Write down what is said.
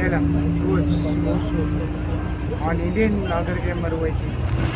asylum rules also on Indian lager gamer waiting.